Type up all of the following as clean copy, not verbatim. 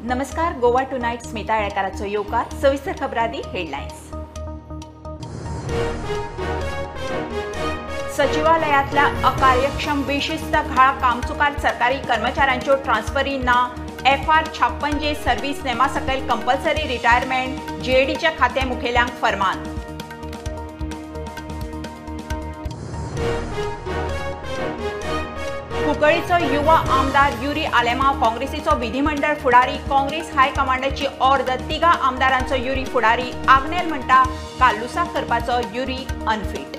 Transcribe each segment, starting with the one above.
नमस्कार. गोवा टुनाइट स्मिता येळकाराचो येवकार. सविस्तर खबरादी हेडलाइन्स. सचिवालयातल्या अकार्यक्षम बेशिस्त घाळ कामचुकार सरकारी कर्मचाऱ्यांच्यो ट्रान्सफरी ना FR 56J सर्व्हिस नेमा सकयल कंपल्सरी रिटायरमेंट JADच्या खाते मुखेल्यांक फरमान. कुंकळ्ळेचो युवा आमदार युरी आलेमांव काँग्रेसीचो विधिमंडळ फुडारी. काँग्रेस हायकमांडाची ऑर्द तिगा आमदारांचो युरी फुडारी. आग्नेल म्हणटा काल्लुसाक करपाचो युरी अनफिट.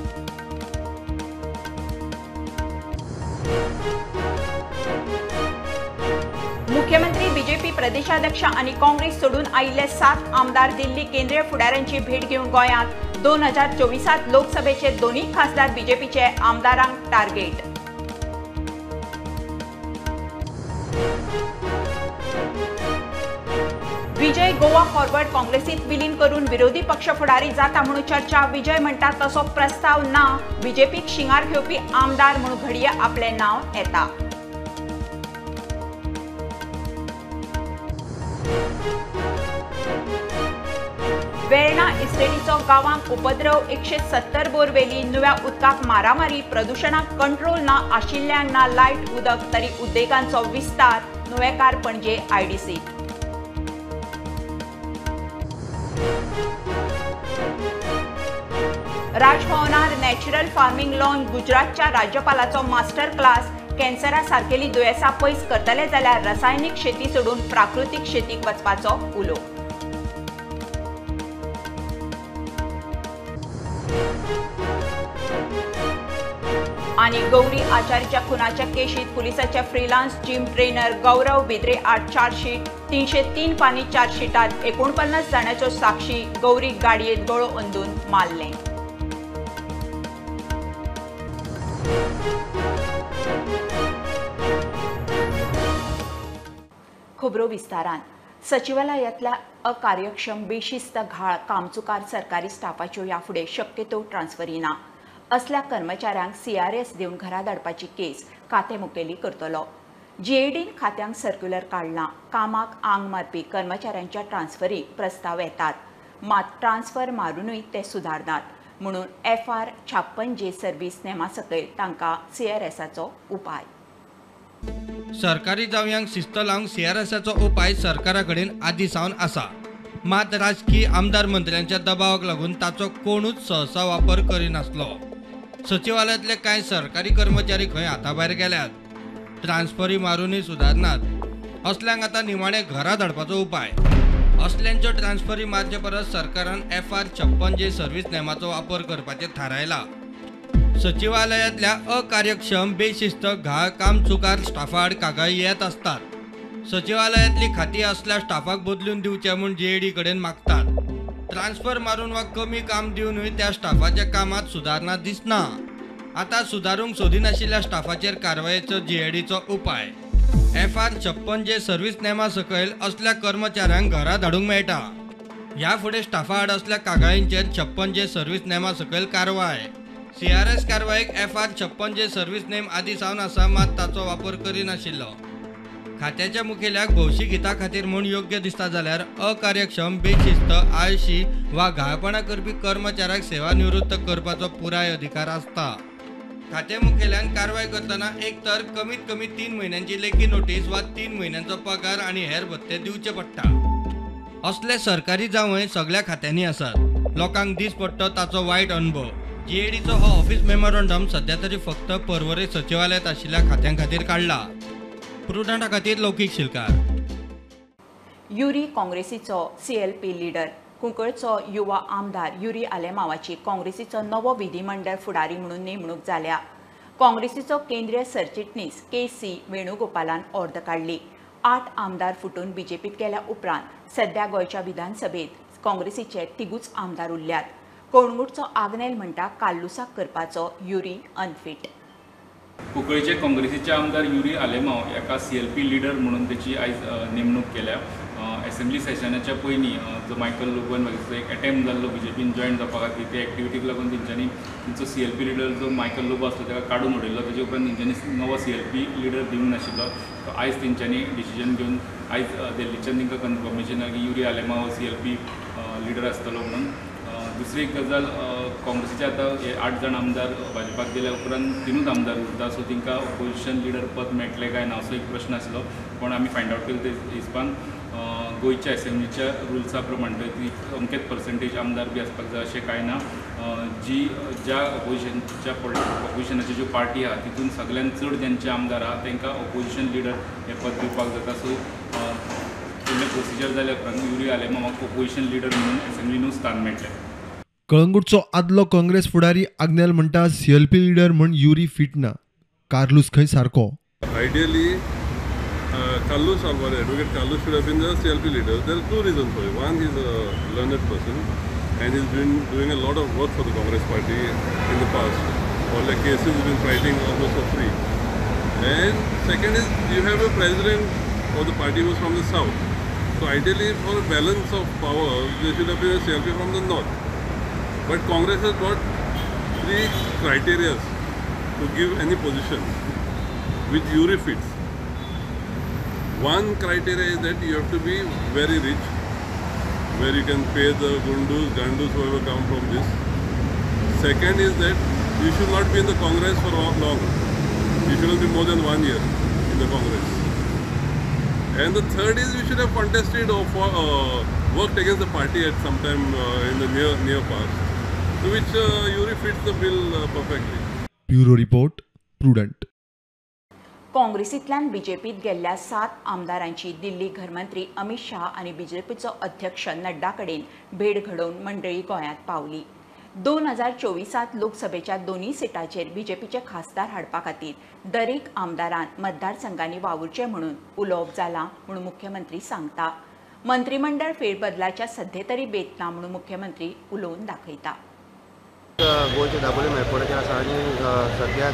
मुख्यमंत्री BJP प्रदेशाध्यक्ष आणि काँग्रेस सोडून आयिल्ले 7 आमदार दिल्ली केंद्रीय फुडाऱ्यांची भेट घेवन गोंयांत 2024 लोकसभेचे दोन्ही खासदार BJPचे आमदारांक टार्गेट. विजय गोवा फॉरवर्ड काँग्रेसीत विलीन करून विरोधी पक्ष फुडारी जाता म्हणून चर्चा. विजय म्हणटा तसो प्रस्ताव ना. BJPक शिंगार घेवपी आमदार म्हणून घडये आपले नाव येता. वेर्णा इस्टेटीचो गांवांत उपद्रव. 170 बोरवेली. नुव्या उदकाक मारामारी. प्रदूषणाक कंट्रोल ना आशिल्ल्यांक ना लायट उदक तरी उद्देगांचो विस्तार. नुवेकार पणजे IDC. राजभवनार नॅचरल फार्मिंग लॉन. गुजरातच्या राज्यपालाचो मास्टर क्लास. कॅन्सरा सारकेली दुयेंसां पयस करतले जाल्यार रासायनिक शेती सोडून प्राकृतीक शेतीक वचपाचो उलो. आणि गौरी आचार्यच्या खुनाच्या केशीत पुलिसाच्या freelance gym trainer Gaurav Bidre आड चार्जशीट. 303 पानी चार्जशीटात 49 जाणांच्यो साक्षी. गौरी गाडयेत गळो अंदून मारले. खबरो विस्तारान. सचिवालयातल्या अकार्यक्षम बेशिस्त घाळ कामचुकार सरकारी स्टाफाच्यो याफुडें शक्यतो ट्रान्सफरी ना. असल्या कर्मचाऱ्यांक CRS दिवन घरा धाडपाची केस खाते मुखेली करतलो. JADन खात्यांक सर्क्युलर काडला. कामाक आंग मारपी कर्मचाऱ्यांच्या ट्रान्सफरीक प्रस्ताव येतात. मात ट्रान्सफर मारूनय ते सुदारनात म्हणून FR 56J सर्व्हिस नेमा सकयल तांकां CRSचो उपाय. सरकारी जावयांक शिस्त लावंक CRSचो उपाय सरकारा कडेन आदी सावन आसा. मात राजकीय आमदार मंत्र्यांच्या दबावाक लागून ताचो कोणूच सहसा वापर करिनासलो. सचिवालयातले कांय सरकारी कर्मचारी खंय हाताभायर गेल्यात. ट्रान्सफरी मारूनय सुदारनात. असल्यांक आतां निमाणे घरा धाडपाचो उपाय. असल्यांच्यो ट्रान्सफरी मारचे परस सरकारान FR 56J सर्व्हिस नेमाचो वापर करपाचें थारायला. सचिवालयातल्या अकार्यक्षम बेशिस्त घाळ कामचुकार स्टाफाड कागाळी येत असतात. सचिवालयातली खाती असल्या स्टाफाक बदलून दिवचे म्हूण JAD कडेन मागतात. ट्रान्सफर मारून वा कमी काम दिवनूय त्या स्टाफाच्या कामात सुदारणा दिसना. आता सुदारूंक सोदिनाशिल्ल्या स्टाफाचेर कारवायेचो JADचो उपाय. FR 56J सर्व्हिस नेमा सकयल असल्या कर्मचाऱ्यांक घरा धाडूंक मेळटा. ह्या फुडें स्टाफा आड असल्या कागाळींचेर 56J सर्व्हिस नेमा सकयल कारवाय. CRS कारवायेक FR 56J सर्व्हिस नेम आदी सावन आसा, मात ताचो वापर करिनाशिल्लो. खात्याच्या मुखेल्याक भौशीक हिता खातीर म्हूण योग्य दिसता जाल्यार अकार्यक्षम बेशिस्त आळशी वा घाळपणा करपी कर्मचाऱ्याक सेवानिवृत्त करपाचो पुराय अधिकार आसता. खाते मुखेल्यान कारवाय करतना एक तर कमीत कमी 3 म्हयन्यांची लेखी नोटीस वा 3 म्हयन्यांचो पगार आणि हेर भत्ते दिवचे पडटा. असले सरकारी जावंय सगळ्या खात्यांनी आसात. लोकांक दीस पडटा ताचो वायट अनुभव. JADचो हो ऑफिस मेमोरंडम सध्या तरी फक्त पर्वरे सचिवालयात आशिल्ल्या खात्यां खातीर काडला. प्रुडंटा खातीर लौकीक शिलकार. युरी काँग्रेसीचो CLP लीडर. कुंकळ्ळेचो युवा आमदार युरी आलेमांवाची काँग्रेसीचो नवो विधिमंडळ फुडारी म्हणून नेमणूक जाल्या. काँग्रेसीचो केंद्रीय सरचिटणीस KC वेणुगोपालान ऑर्द काडली. 8 आमदार फुटून BJPत गेल्या उपरांत सध्या गोंयच्या विधानसभेत काँग्रेसीचे 3 आमदार उरल्यात. कोणगूटचो आग्नेल म्हणटा काल्लुसाक करपाचो युरी अनफिट. कुंकळीचे काँग्रेसीचे आमदार युरी आलेमांव एका CLP लिडर म्हणून त्याची आयज नेमणूक केल्या. असेंब्ली सेशनाच्या पयलीं जो मायकल लोबन वागेचो एक अटेम्प्ट जाल्लो BJPन जॉयन जावपा खातीर ते एक्टिविटीक लागून तेंच्यांनी तेंचो CLP लिडर जो मायकल लोबो आसलो ताका काडून उडयलो. तेजे उपरांत तेंच्यांनी नवो CLP लिडर दिवंक नाशिल्लो. आयज तेंच्यांनी डिसिजन घेवन आयज दिल्लीच्यान तांकां कन्फर्मेशन की युरी आलेमांव CLP लिडर आसतलो म्हणून. दुसरी एक गजाल, काँग्रेसीचे आतां हे 8 जाण आमदार भाजपाक गेल्या उपरांत 3 आमदार उरता, सो तांकां ऑपोजिशन लिडर पद मेळटलें काय ना असो एक प्रश्न आसलो. पण आमी फायंड आवट केलें ते हिसपान गोंयच्या असेंब्लीच्या रुल्सा प्रमाण ती अमकेच पर्संटेज आमदार बी आसपाक जाय अशें कांय ना. ज्या ऑपोजिशनाच्यो ज्यो पार्टी आहा तितून सगळ्यांत चड ज्यांचे आमदार आहा तांकां ऑपोजिशन लिडर हे पद दिवपाक जाता. सो फुडले प्रोसिजर जाल्या उपरांत युरी आलेमांवाक ऑपोजिशन लिडर म्हणून असेंब्लीनूच स्थान मेळटलें. कळंगूटचो आदलो काँग्रेस फुडारी आग्नेल म्हणटा CLP लिडर म्हण युरी फिट ना. कार्लूस खंय सारको. Ideally, Carlos Alvarez, Advocate Carlos should have been the CLP leader. There are 2 reasons for it. One, he's a learned person and he's been doing a lot of work for the Congress party in the past. All the cases he's been fighting almost for free. And second is, you have a president of the party who's from the south. So ideally, for a balance of power, there should have been a CLP from the north. But Congress has got 3 criteria to give any position which Yuri fits. One criteria is that you have to be very rich, where you can pay the gandus whoever come from this. Second is that you should not be in the Congress for long. You shouldn't be more than 1 year in the Congress. And the third is you should have contested or worked against the party at some time in the near past, to which Yuri fits the bill perfectly. Bureau report Prudent. काँग्रेसींतल्यान BJPत गेल्ल्या 7 आमदारांची दिल्ली घरमंत्री अमित शाह आणि BJPचो अध्यक्ष नड्डा कडेन भेट घडोवन मंडळी गोंयांत पावली. 2024 लोकसभेच्या दोन्ही सिटांचेर BJPचे खासदार हाडपा खातीर दरेक आमदारान मतदारसंघांनी वावुरचें म्हणून उलोवप जालां म्हणून मुख्यमंत्री सांगता. मंत्रिमंडळ फेरबदलाच्या सध्या तरी बेत ना म्हणून मुख्यमंत्री उलोवन दाखयता. गोंयचे दाबोळे मेळपोड्याचेर आसा आनी सद्याक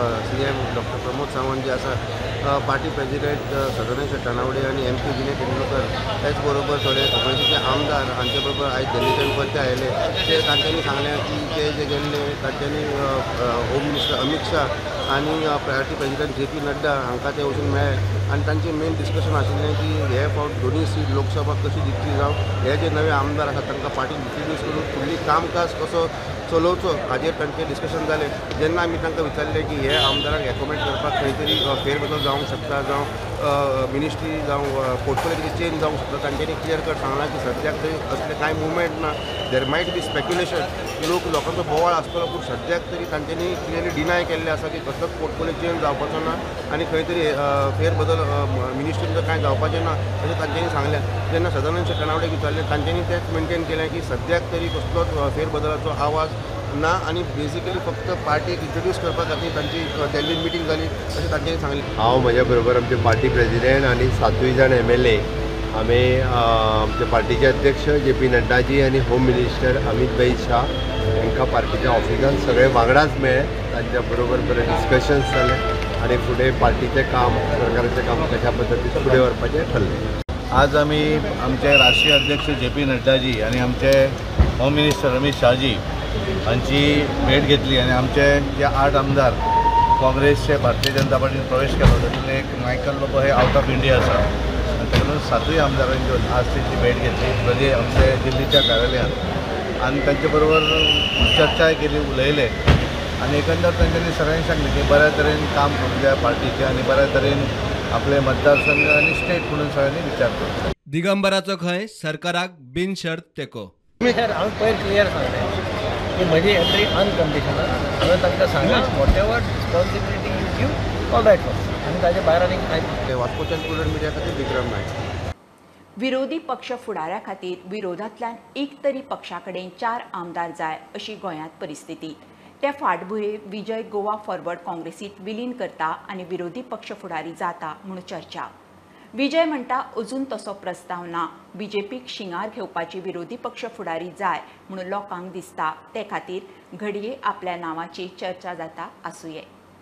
CM डॉक्टर प्रमोद सावंत जे आसा पार्टी प्रेजिडेंट सदानंद शेट्टानावडे आनी MP विनय तेंडुलकर त्याच बरोबर थोडे काँग्रेसीचे आमदार हांचे बरोबर आयज दिल्लीच्यान परते आयले. ते तांच्यांनी सांगलें की ते जे गेल्ले तांच्यांनी होम मिनिस्टर अमित शाह आनी पार्टी प्रेजिडेंट JP नड्डा हांकां ते वचून मेळ्ळे आनी तांचें मेन डिस्कशन आशिल्लें की हे फावट दोनूय सीट लोकसभा कशी जिखची जावं, हे जे नवे आमदार आसात तांकां पार्टीन इंट्रोड्यूस करून फुडली कामकाज कसो चलोवचो हाजेर तांचें डिस्कशन जालें. जेन्ना आमी तांकां विचारलें की हे आमदारांक एकोमेट करपाक खंय तरी फेरबदल जावंक शकता जावं मिनिस्ट्री जावं पोर्टफोलियो कितें चेंज जावंक शकता, तांच्यांनी क्लियर कट सांगलां की सद्याक तरी असलें कांय मुवमेंट ना. देर मायट बी स्पेक्युलेशन लोकांचो बोवाळ आसतलो, पूण सद्याक तरी तांच्यांनी क्लियरली डिनाय केल्लें आसा की कसलोच पोर्टफोलियो चेंज जावपाचो ना आनी खंय तरी फेरबदल मिनिस्ट्रीचो कांय जावपाचें ना अशें तांच्यांनी सांगलें. जेन्ना सदानंद शेट्टानावडेक विचारलें तांच्यांनी तेंच मेनटेन केलें की सद्याक तरी कसलोच फेरबदलाचो आवाज ना आनी बेजिकली फक्त पार्टीक इंट्रोड्यूस करपा खातीर तांची दिल्लीन मिटींग जाली अशें तांच्यांनी सांगलें. हांव म्हज्या बरोबर आमचे पार्टी प्रेजिडेंट आनी 7 जाण MLA आमी आमचे पार्टीचे अध्यक्ष JP नड्डाजी आनी होम मिनिस्टर अमित भाई शाह हांकां पार्टीच्या ऑफिसान सगळे वांगडाच मेळ्ळे. तांच्या बरोबर बरे डिस्कशन्स जाले आनी फुडें पार्टीचें काम सरकाराचें काम कशा पद्दतीन फुडें व्हरपाचें ठरलें. आज आमी आमचे राष्ट्रीय अध्यक्ष JP नड्डाजी आनी आमचे होम मिनिस्टर अमित शाहजी हांची भेट घेतली आनी आमचे जे 8 आमदार काँग्रेसचे भारतीय जनता पार्टीन प्रवेश केलो तातूंतले एक मायकल लोबो हे आउट ऑफ इंडिया आसा आनी ताका लागून 7 आमदारांची आज तेची भेट घेतली आमचे दिल्लीच्या कार्यालयात आनी तांचे बरोबर चर्चा केली, उलयले आनी एकंदर तांच्यांनी सगळ्यांनी सांगलें की बऱ्या तरेन काम करूंक जाय पार्टीचें आनी बऱ्या तरेन आपले मतदारसंघ आनी स्टेट म्हणून सगळ्यांनी विचार करता. दिगंबराचो खंय सरकाराक बिनशर्त तेको. सर हांव पयर क्लियर सांगलें की म्हजी एंट्री अनकंडिशनल. हांवें तांकां सांगलें whatever responsibility you give all that first आनी ताजे भायर आनीक कांय. वास्कोच्यान प्रुडंट मिडिया खातीर विक्रम नायक. विरोधी पक्ष फुडाऱ्या खातीर विरोधांतल्यान एक तरी पक्षा कडेन 4 आमदार जाय अशी गोंयांत परिस्थिती. त्या फाटभुंयेर विजय गोवा फॉरवर्ड काँग्रेसींत विलीन करता आनी विरोधी पक्ष फुडारी जाता म्हणून चर्चा. विजय म्हणटा अजून तसो प्रस्ताव ना. BJPक शिंगार घेवपाची विरोधी पक्ष फुडारी जाय म्हणून लोकांक दिसता. ते खातीर घडये आपल्या नांवाची चर्चा जाता आसूं येता.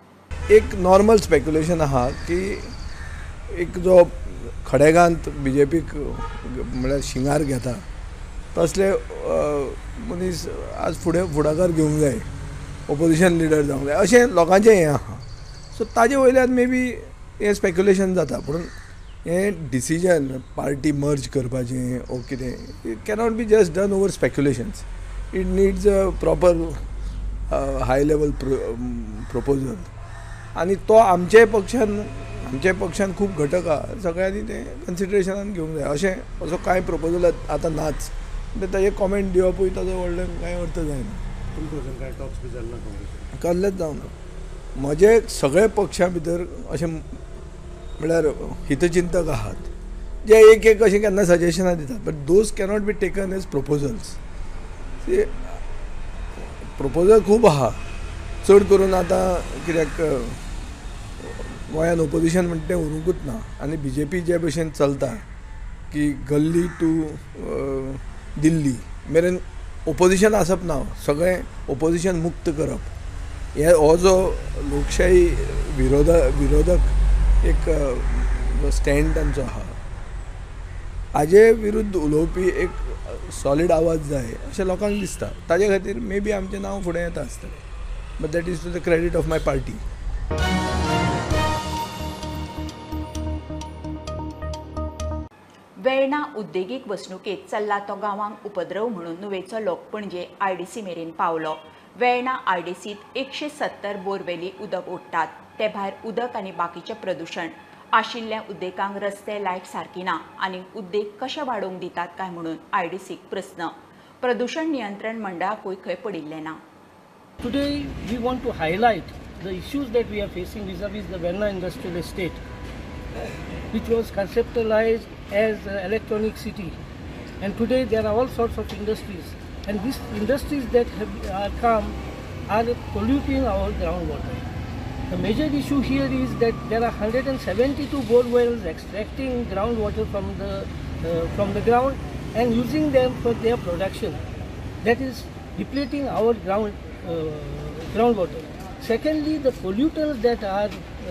एक नॉर्मल स्पेक्युलेशन आहा की एक जो खडेगांत BJPक म्हळ्यार शिंगार घेता तसले मनीस आज फुडाकार घेवंक जाय, ओपोजिशन लिडर जावंक जाय अशें लोकांचें हें आहा. सो ताजे वयल्यान मे बी हें स्पेक्युलेशन जाता. पूण हें डिसिजन पार्टी मर्ज करपाचें ओ कितें it cannot be just done over speculations. It needs a proper high level proposal आनी तो आमचे पक्षान खूब घटक आहा. सगळ्यांनी तें कन्सिडरेशनान घेवंक जाय. असो कांय प्रपोजल आतां नाच. ताजें कॉमेंट दिवपूय ताजो व्हडलें कांय अर्थ जायना. कांय टॉक्स बी जाले ना कसलेच जावना. म्हजे सगळे पक्षा भितर अशें म्हळ्यार हितचिंतक आहात जे एक अशें केन्ना सजेशनां दितात, but those cannot be taken as proposals. Proposal खूब आहा. चड करून आतां कित्याक गोंयांत ओपोजिशन म्हणटा तें उरूंकूच ना आनी BJP जे भशेन चलता की गल्ली टू दिल्ली मेरेन ओपोजिशन आसप ना. सगळें ओपोजिशन मुक्त करप हो जो लोकशाही विरोधक एक स्टँड तांचो आहा हाजे विरुद्ध उलोवपी एक सॉलीड आवाज जाय अशें लोकांक दिसता. ताजे खातीर मे बी आमचें नांव फुडें येता आसतलें. But that is to the credit of my party. Verna उद्देगीक वसणुकेत चल्ला तो गांवांक उपद्रव म्हणून नुवेचो लोक पणजे IDC मेरेन पावलो. वेर्णा IDCत 170 बोरवेली उदक ओडटात. ते भायर उदक आनी बाकीचें प्रदूषण आशिल्ल्या उद्देगांक रस्ते लायट सारकी ना आनी उद्देग कशे वाडोवंक दितात काय म्हणून IDCक प्रस्न. प्रदूषण नियंत्रण मंडळाकूय खंय पडिल्लें ना. Today we want to highlight the issues that we are facing vis-a-vis the Verna industrial estate, which was conceptualized as an electronic city, and today there are all sorts of industries, and these industries that are come are polluting our groundwater. The major issue here is that there are 172 bore wells extracting groundwater from the ground and using them for their production. That is depleting our groundwater. Secondly, the pollutants that are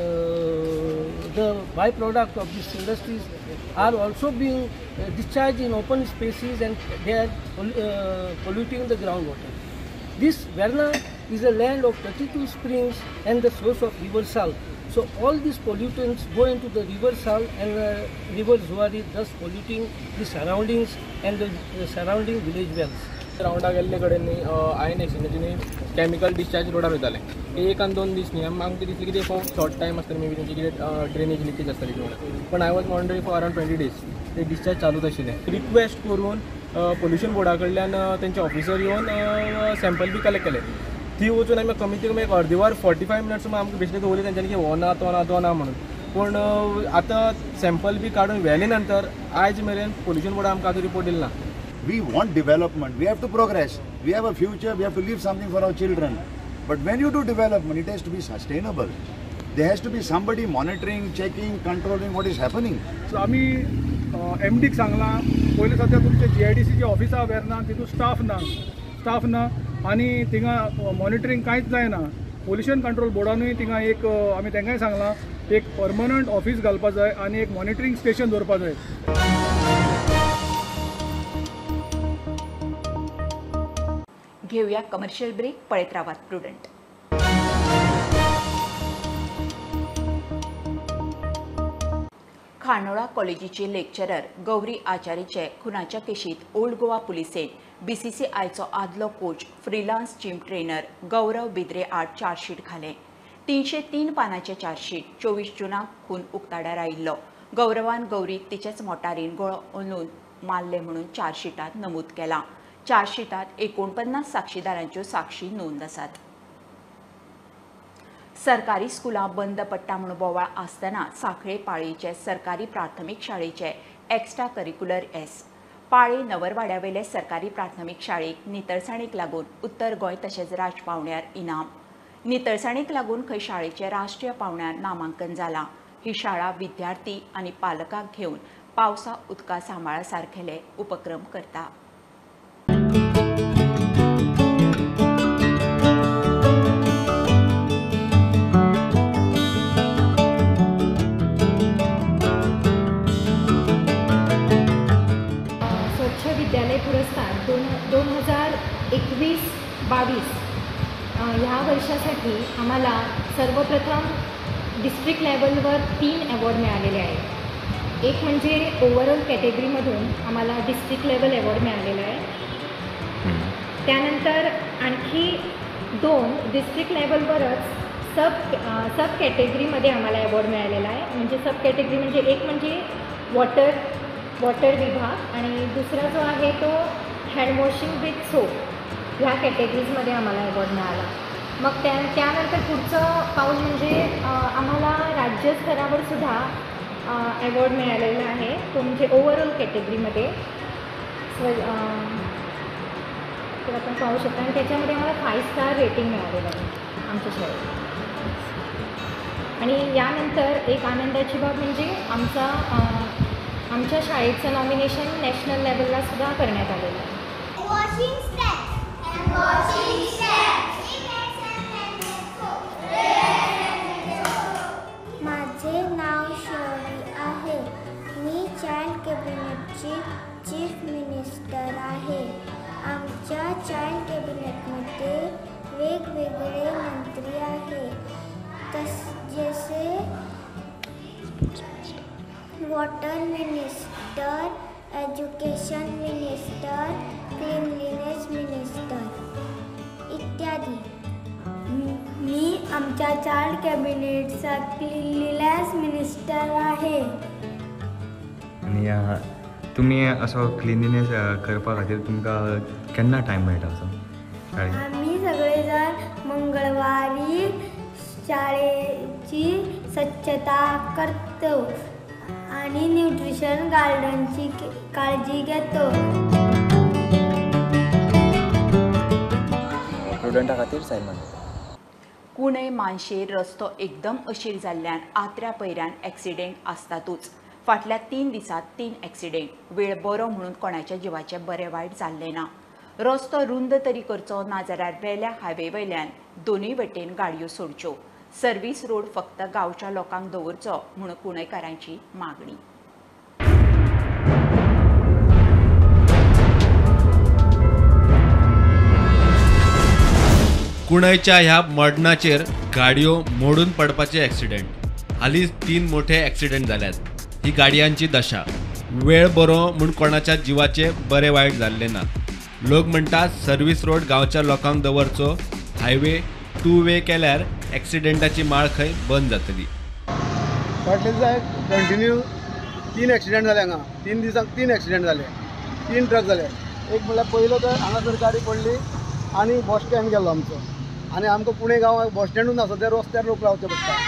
the byproduct of these industries are also being discharged in open spaces, and they are polluting the groundwater. This Verna is a land of 32 springs and the source of river Sal. So all these pollutants go into the river Sal and river Zuari, thus polluting the surroundings and the surrounding village wells. राउंडा गेल्ले कडेन ion एक्सचेंजाची chemical discharge रोडार वयताले. एक आनी 2 दीस न्ही आमकां दिसलें की ते शॉर्ट टायम आसतलें, मे बी तेंची कितें ड्रेनेज लिकेज आसतली किंवा. पण I was monitoring for around 20 days ते डिस्चार्ज चालूच आशिल्लें. रिक्वेस्ट करून पोल्युशन बोर्डा कडल्यान तेंचे ऑफिसर येवन सॅम्पल बी कलेक्ट केले. ती वचून आमी कमीत कमी एक अर्दी वर 45 minutes आमकां बेश्टे दवरले तेंच्यांनी की हो ना तो ना म्हणून. पूण आतां सॅम्पल बी काडून व्हेले नंतर आयज मेरेन पोल्युशन बोर्डा आमकां आतां रिपोर्ट दिलो ना. We want development, we have to progress, we have a future, we have to leave something for our children. But when you do development, it has to be sustainable. There has to be somebody monitoring, checking, controlling what is happening. So आमी MDक सांगला पयलीं सद्या तुमचे GIDCचे office आहा वेर्ना, तितून staff ना आनी थिंगा मॉनिटरींग कांयच जायना. पोल्युशन कंट्रोल बोर्डानूय थिंगा एक आमी तांकांय सांगला एक परमनंट ऑफिस घालपा जाय आनी एक मॉनिटरींग स्टेशन दवरपा जाय. घेऊया कमर्शियल ब्रेक. पळयत रावात प्रुडंट. खांडोळा कॉलेजीची लेक्चरर गौरी आचार्यचे खुनाच्या केशीत ओल्ड गोवा पुलिसेन BCCIचो आदलो coach freelance gym trainer Gaurav Bidre आड चार्जशीट घालें. 303 पानांचें चार्जशीट 24 जूनाक खून उक्ताड्यार आयिल्लो. गौरवान गौरीक तिचेच मोटारीन गळो ओंदून मारले म्हणून चार्जशीटांत नमूद केलां. चार्जशीटांत 49 साक्षीदारांच्यो साक्षी नोंद आसात. सरकारी स्कुलां बंद पडटा म्हूण बोवाळ आसतना सांखळे पाळयेचे सरकारी प्राथमीक शाळेचे एक्स्ट्रा करिक्युलर पाळये नवरवाड्यावेले सरकारी प्राथमीक शाळेक नितळसाणीक लागून उत्तर गोंय तशेंच राजपावण्यार इनाम. नितळसाणीक लागून खंय शाळेचे राष्ट्रीय पावण्यार नामांकन जालां. ही शाळा विद्यार्थी आनी पालकांक घेवन पावसा उदका सांबाळा सारकेले उपक्रम करता. 2022 ह्या वर्षासाठी आम्हाला सर्वप्रथम डिस्ट्रिक्ट लेवलवर 3 अवॉर्ड मिळालेले आहेत. एक म्हणजे ओव्हरऑल कॅटेगरीमधून आम्हाला डिस्ट्रिक्ट लेवल अवॉर्ड मिळालेला आहे. त्यानंतर आणखी 2 डिस्ट्रिक्ट लेवलवरच सब कॅटेगरीमध्ये आम्हाला अवॉर्ड मिळालेला आहे. म्हणजे सब कॅटेगरी म्हणजे एक म्हणजे वॉटर विभाग आणि दुसरा जो आहे तो हँडवॉशिंग विथ सोप ह्या कॅटेगरीजमध्ये आम्हाला अवॉर्ड मिळाला. मग त्यानंतर पुढचं पाऊल म्हणजे आम्हाला राज्यस्तरावर सुद्धा अवॉर्ड मिळालेला आहे. तो म्हणजे ओव्हरऑल कॅटेगरीमध्ये तर आपण पाहू शकता आणि त्याच्यामध्ये आम्हाला 5 स्टार रेटिंग मिळालेलं आहे आमच्या शाळेत. आणि यानंतर एक आनंदाची बाब म्हणजे आमच्या शाळेचं नॉमिनेशन नॅशनल लेवलला सुद्धा करण्यात आलेलं आहे. माझे नाव शौरी आहे. मी चाइल्ड कॅबिनेटची चीफ मिनिस्टर आहे. आमच्या चाइल्ड कॅबिनेटमध्ये वेगवेगळे मंत्री आहेत जसे water minister, education minister, cleanliness minister इत्यादी. मी आमच्या चाइल्ड कॅबिनेटचा क्लीनलीनेस मिनिस्टर आहे. आणि तुम्ही असं क्लिनिनेस करपा खातीर तुमकां केन्ना टायम मेळटा असो शाळेंत? आम्ही सगळेजण मंगळवारी शाळेची स्वच्छता करतो आणि न्यूट्रिशन गार्डनची काळजी घेतो. स्टुडंटा खातीर सायमन. कुणय मानशेर रस्तो एकदम अशीर जाल्ल्यान आत्र्या पैऱ्यान ॲक्सिडेंट आसतातूच. फाटल्या 3 दिसांत 3 ॲक्सिडेंट. वेळ बरो म्हणून कोणाच्या जिवाचें बरें वायट जाल्लें ना. रस्तो रुंद तरी करचो नाजाल्यार वेल्या हायवे वयल्यान दोनूय वटेन गाडयो सोडच्यो. सर्वीस रोड फक्त गांवच्या लोकांक दवरचो म्हणून कुणयकारांची मागणी. कुणयच्या ह्या मडनाचेर गाडयो मोडून पडपाचे ॲक्सिडेंट. हालींच 3 मोठे ॲक्सिडेंट जाल्यात. ही गाडयांची दशा. वेळ बरो म्हूण कोणाच्या जिवाचे बरे वायट जाल्ले ना. लोक म्हणटात सर्वीस रोड गांवच्या लोकांक दवरचो. हायवे 2 वे केल्यार ॲक्सिडेंटाची माळ खंय बंद जातली. फाटले दिसाक कंटिन्यू 3 ॲक्सिडेंट जाले. हांगा 3 दिसांक 3 ॲक्सिडेंट जाले. 3 ट्रक जाले. एक म्हणल्यार पयलो तर हांगासर गाडी पडली आनी बस स्टँड गेलो आमचो. आनी आमकां पुणे गांव बस स्टँडूच आसा त्या रस्त्यार लोक रावचे पडटा.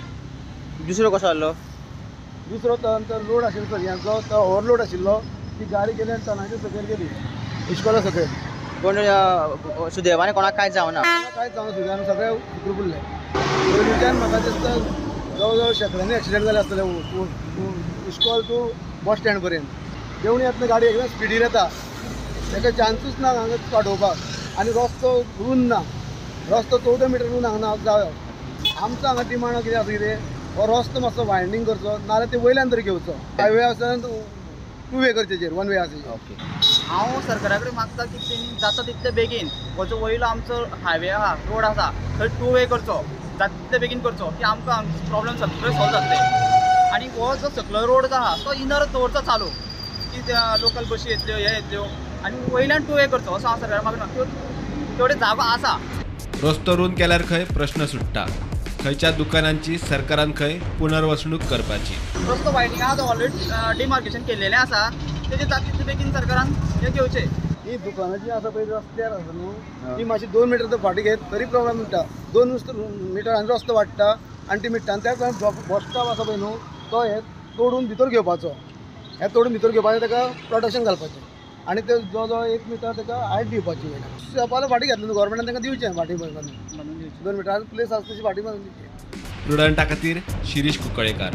दुसरो कसो जाल्लो? दुसरो तो लोड आशिल्लो सगळ्यांचो तो ओवरलोड आशिल्लो. ती गाडी गेली आनी टनाची सकयल गेली इश्कोला सकयल. पण सुदैवाने कोणाक कांयच जावना. कांयच जावना सुदैवान सगळे उकरू पुरले. पयलींच्यान म्हाका दिसता जवळ जवळ शेकड्यांनी ॲक्सिडेंट जाले आसतले इश्कोल टू बस स्टँड पर्यंत. देवणी येतना गाडी एकदम स्पिडीन येता. ताका चान्सूच ना हांगा पाठोवपाक. आनी रस्तो रुंद ना. रस्तो 14 मिटर रुंद हांगा जायो. आमचो हांगा डिमांड कितें आसा कितें हो रस्तो मातसो वायडनींग करचो नाल्यार ते वयल्यान तरी घेवचो. हायवे आसा 2 वे करचेर 1 वे आसा. ओके. हांव सरकारा कडेन मागता की तेणी जाता तितले बेगीन हो जो वयलो आमचो हायवे आहा रोड आसा थंय 2 वे करचो. जाता तितले बेगीन करचो की आमकां आमचे प्रॉब्लेम सगळे सॉल्व जातले. आनी हो जो सकलो रोड जो आहा तो इनर दवरचो चालू की लोकल बशी येतल्यो हे येतल्यो आनी वयल्यान 2 वे करचो असो हांव सरकारा मागना. तेवढे जागो आसा. रस्तो रुंद केल्यार खंय प्रश्न सुट्टा. खंयच्या दुकानांची सरकारान खंय पुनर्वसणूक करपाची. रस्तो वायडनींग आहा तो ऑलरेडी डिमार्केशन केल्लेलें आसा. तेजे जाता तितले बेगीन सरकारान हे घेवचे. ही दुकानां जी आसा पळय रस्त्यार आसा न्हू ती मातशी 2 मिटर फाटी घेत तरी प्रॉब्लेम उरता. 2 मिटरांनी रस्तो वाडटा आनी ती मिट्टा. त्या बस स्टॉप आसा पळय न्हू तो हे तोडून भितर घेवपाचो. हे तोडून भितर घेवपाचें ताका प्रोटेक्शन घालपाचें आनी ते जवळ जवळ 1 मिटर ताका हायट दिवपाची. शॉपाला फाटी घातली न्हू गव्हर्मेंटान तांकां दिवचें फाटी बांदून 2 मिटरान प्लेस आसा तशी फाटी बांदून दिवची. स्टुडंटा खातीर शिरीष कुंकळेकार.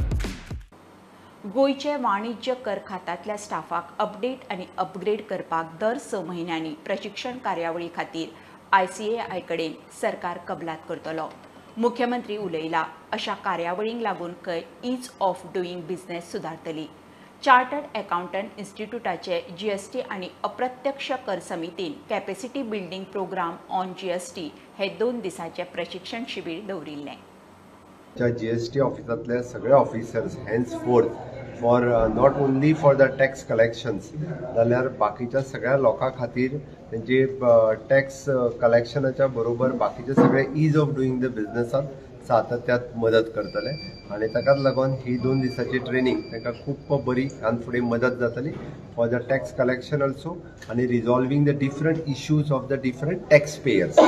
गोयचे वाणिज्य कर खात्यातल्या स्टाफाक अपडेट आणि अपग्रेड करपाक दर 6 म्हयन्यांनी प्रशिक्षण कार्यावळी खातीर ICAI कडेन सरकार कबलात करतलो. मुख्यमंत्री उलयला. अशा कार्यावळींक लागून खंय ईज ऑफ डुईंग बिझनेस सुदारतली. चार्टर्ड अकाउंटंट इन्स्टिट्यूटाचे जीएसटी आणि अप्रत्यक्ष कर समितीन capacity building programme on GST हे 2 दिसांचे प्रशिक्षण शिबीर दवरिल्लें. जीएसटी ऑफिसांतले सगळे officers henceforth for not only for the tax collections जाल्यार बाकीच्या सगळ्या लोकां खातीर तेंचे टॅक्स कलेक्शनाच्या बरोबर बाकीचे सगळे ईज ऑफ डुईंग द बिझनेसांत सातत्यात मदत करतले आणि ताकाच लागून ही 2 दिसाची ट्रेनिंग तांकां खूब बरी आनी फुडें मदत जातली for the tax collection also आणि resolving the different issues of the different taxpayers.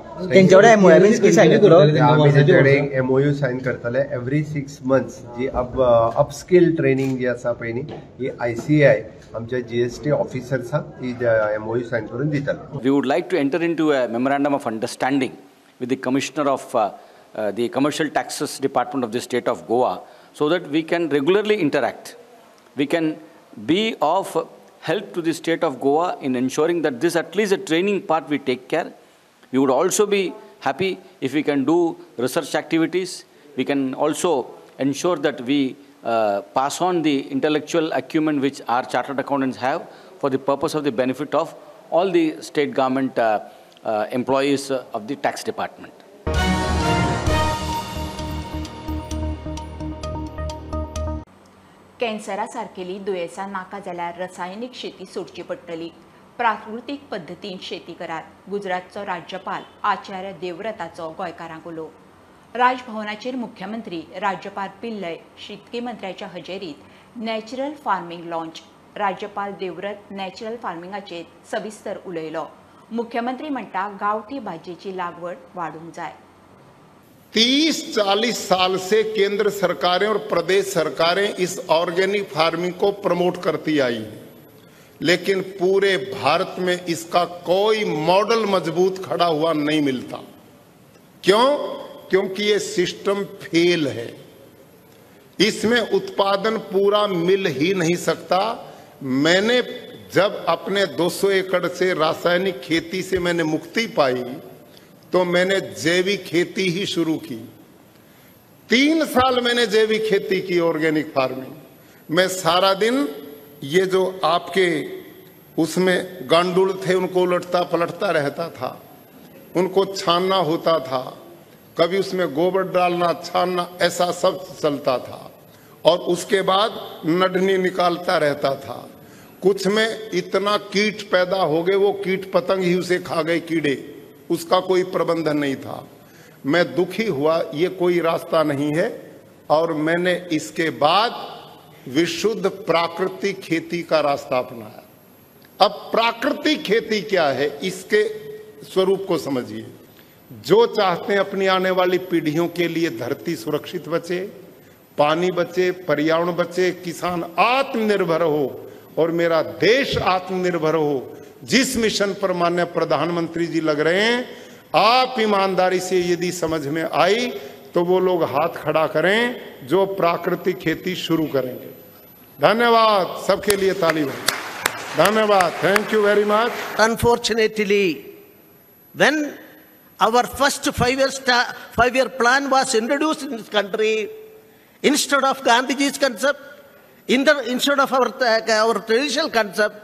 MOU sign करतले एवरी 6 months जी अपस्किल ट्रेनिंग जी आसा पळय न्ही ही ICAI आमच्या GST ऑफिसर्सांक ही MOU साइन करून दितले. We would like to enter into a memorandum of understanding with the Commissioner of the Commercial Taxes Department of the state of Goa so that we can regularly interact. We can be of help to the state of Goa in ensuring that this, at least the training part, we take care. We would also be happy if we can do research activities. We can also ensure that we pass on the intellectual acumen which our chartered accountants have for the purpose of the benefit of all the state government employees of the tax department. कॅन्सरा सारकेली दुयेंसां नाका जाल्यार रसायनीक शेती सोडची पडटली. प्राकृतीक पद्दतीन शेती करात. गुजरातचो राज्यपाल आचार्य देवव्रताचो गोंयकारांक उलो. राजभवनाचेर मुख्यमंत्री राज्यपाल पिल्लय शेतकी मंत्र्याच्या हजेरीत नॅचरल फार्मिंग लॉन्च. राज्यपाल देवव्रत नॅचरल फार्मिंगाचेर सविस्तर उलयलो. मुख्यमंत्री म्हणटा गांवठी भाजयेची लागवड वाडूंक जाय. 30-40 साल से केंद्र सरकारें और प्रदेश सरकारें इस ऑर्गेनिक फार्मिंग को प्रमोट करती आई हैं, लेकिन पूरे भारत में इसका कोई मॉडल मजबूत खड़ा हुआ नहीं मिलता. क्यों? क्योंकि ये सिस्टम फेल है. इसमें उत्पादन पूरा मिल ही नहीं सकता. मैंने जब अपने 200 एकड़ से रासायनिक खेती से मैंने मुक्ति पाई तो मैंने जैविक खेती ही शुरू की. 3 साल मैंने जैविक खेती की, ऑर्गेनिक फार्मिंग. मैं सारा दिन ये जो आपके उसमें गांडुल थे उनको उलटता पलटता रहता था, उनको छानना होता था, कभी उसमें गोबर डालना छानना ऐसा सब चलता था. और उसके बाद नडनी निकालता रहता था. कुछ में इतना कीट पैदा हो गए, वो कीट पतंग ही उसे खा गए, कीड़े, उसका कोई प्रबंधन नहीं था. मैं दुखी हुआ, ये कोई रास्ता नहीं है. और मैंने इसके बाद विशुद्ध प्राकृतिक खेती का रास्ता अपनाया. अब प्राकृतिक खेती क्या है, इसके स्वरूप को समझिए. जो चाहते हैं अपनी आने वाली पीढ़ियों के लिए धरती सुरक्षित बचे, पानी बचे, पर्यावरण बचे, किसान आत्मनिर्भर हो और मेरा देश आत्मनिर्भर हो, जिस मिशन पर माननीय प्रधानमंत्री जी लग रहे हैं, आप ईमानदारी से यदि समझ में आई तो वो लोग हाथ खड़ा करें जो प्राकृतिक खेती शुरू करेंगे. धन्यवाद. सबके लिए ताली बजाएं. धन्यवाद. Thank you very much. Unfortunately, when our first 5-year plan was introduced in this country, instead of Gandhiji's concept, instead of our traditional concept,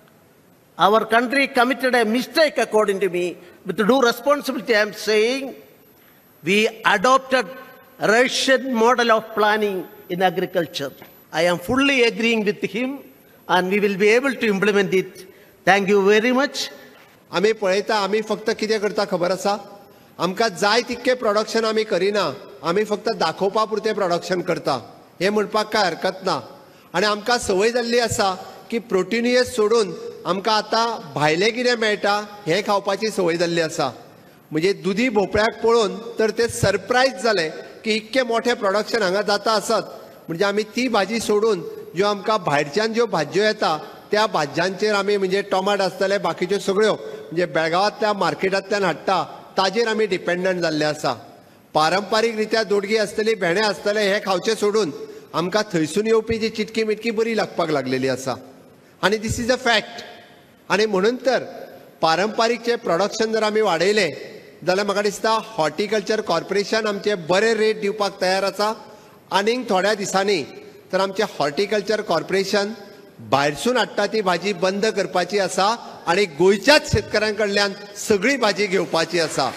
our country committed a mistake, according to me. With due responsibility, I am saying we adopted Russian model of planning in agriculture. I am fully agreeing with him, and we will be able to implement it. Thank you very much. आमी पळयता, आमी फक्त कितें करता खबर आसा, आमकां जाय तितकें प्रोडक्शन आमी करिना, आमी फक्त दाखोवपा पुरतें प्रोडक्शन करता. हें म्हणपाक काय हरकत ना. आनी आमकां संवय जाल्ली आसा की प्रोटिनियस सोडून आमकां आतां भायलें कितें मेळटा हें खावपाची संवय जाल्ली आसा. म्हणजे दुदी भोपळ्याक पळोवन तर ते सरप्रायज जाले की इतकें मोठें प्रोडक्शन हांगा जाता आसत. म्हणजे आमी ती भाजी सोडून ज्यो आमकां भायरच्यान ज्यो भाजयो येता त्या भाज्यांचेर आमी, म्हणजे टोमाट आसतले, बाकीच्यो सगळ्यो म्हणजे बेळगांवांतल्या मार्केटांतल्यान हाडटा ताजेर आमी डिपेंडंट जाल्ले आसा. पारंपारीक रित्या दोडगी आसतली, भेंडे आसतले, हे खावचे सोडून आमकां थंयसून येवपी जी चिटकी मिटकी बरी लागपाक लागलेली आसा. आनी दिस इज अ फॅक्ट. आनी म्हणून तर पारंपारीकचे प्रोडक्शन जर आमी वाडयलें जाल्यार म्हाका दिसता हॉर्टिकल्चर कॉर्पोरेशन आमचे बरे रेट दिवपाक तयार आसा. आनीक थोड्या दिसांनी तर आमचें हॉर्टिकल्चर कॉर्पोरेशन भायरसून हाडटा ती भाजी बंद करपाची आसा आनी गोंयच्याच शेतकऱ्यां कडल्यान सगळी भाजी घेवपाची आसा.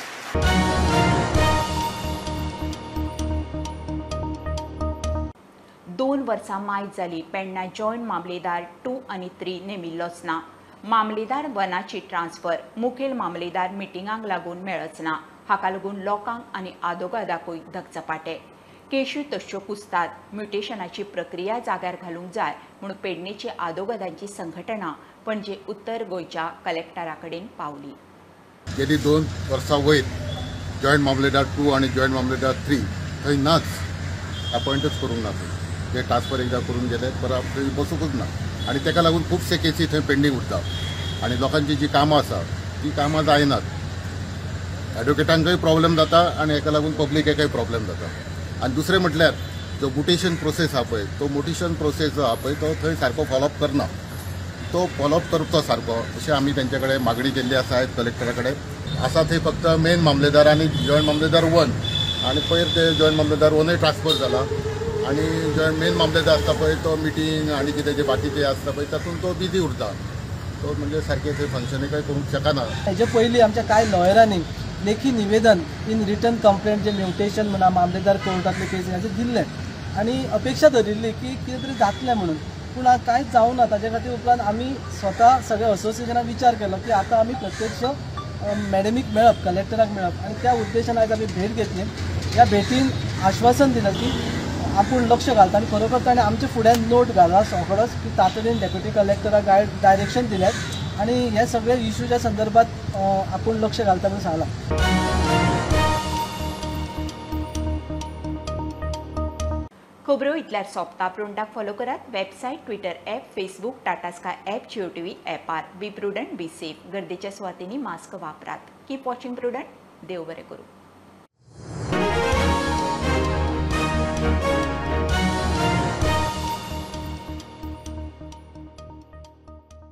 दोन वर्सां मायज जाली पेडण्यां जॉयंट मामलेदार 2 आनी 3 नेमिल्लोच ना. मामलेदार वनाची ट्रान्स्फर मुखेल मामलेदार मिटिंगांक लागून मेळच ना. हाका लागून लोकांक आनी आदोगादाकूय धगचपाटे. केशू तश्यो कुसतात. म्युटेशनाची प्रक्रिया जाग्यार घालूंक जाय म्हूण पेडणेची आदोगादांची संघटना पणजे उत्तर गोंयच्या कलेक्टरा कडेन पावली. गेली 2 वर्सां वयर जॉयंट मामलेदार 2 आनी जॉयंट मामलेदार 3 थंय नाच, अपॉयंटच करूंक ना. ते ट्रान्सफर एकदां करून गेले परत बसूंकच ना आनी ताका लागून खुबशे केसी थंय पेंडींग उरता आनी लोकांची जी कामां आसा ती कामां जायनात. एडवोकेटांकय प्रॉब्लेम जाता आनी हेका लागून पब्लिकेकय प्रॉब्लेम जाता. आनी दुसरें म्हटल्यार जो म्युटेशन प्रोसेस आहा पळय तो म्युटेशन प्रोसेस जो आहा पळय तो थंय सारको फॉलोअप करना. तो फॉलोअप करचो सारको अशें आमी तेंचे कडेन मागणी केल्ली आसा आयज कलेक्टरा कडेन. आसा थंय फक्त मेन मामलेदार आनी जॉयंट मामलेदार 1 आनी पयर ते जॉयंट मामलेदार 1 ट्रान्सफर जाला आनी जो मेन मामलेदार आसता पळय तो मिटींग आनी कितें जे बाकीचे आसता पळय तातूंत तो बिजी उरता. तो म्हणजे सारकें थंय फंक्शनींग करूंक शकना. हेजे पयलीं आमच्या कांय लॉयरांनी लेखी निवेदन इन रिटर्न कंप्लेंट जे म्युटेशन म्हणा मामलेदार कोर्टातले केसीचे दिल्ले आनी अपेक्षा धरिल्ली की कितें तरी जातलें म्हणून. पूण कांयच जावं ना. ताजे खातीर उपरांत आमी स्वता सगळ्या असोसिएशनाक विचार केलो की आतां आमी प्रत्यक्ष मॅडमीक मेळप, कलेक्टराक मेळप आनी त्या उद्देशान आयज आमी भेट घेतली. ह्या भेटीन आश्वासन दिलें की आपूण लक्ष घालता आनी खरोखर ताणें आमचे फुड्यान नोट घाला सोकडच की तातडीन डेप्युटी कलेक्टराक डायरेक्शन दिल्यात आनी हे सगळे इश्यूच्या संदर्भात आपूण लक्ष घालता म्हणून सांगलां. खबरो इतल्यार सोंपता. प्रोंटाक फॉलो करात. Website, Twitter app, Facebook, Tata Sky app, Jio TV ॲपार. Be Prudent, be safe. गर्देच्या सुवातींनी मास्क वापरात. Keep watching prudent. देव बरें करूं.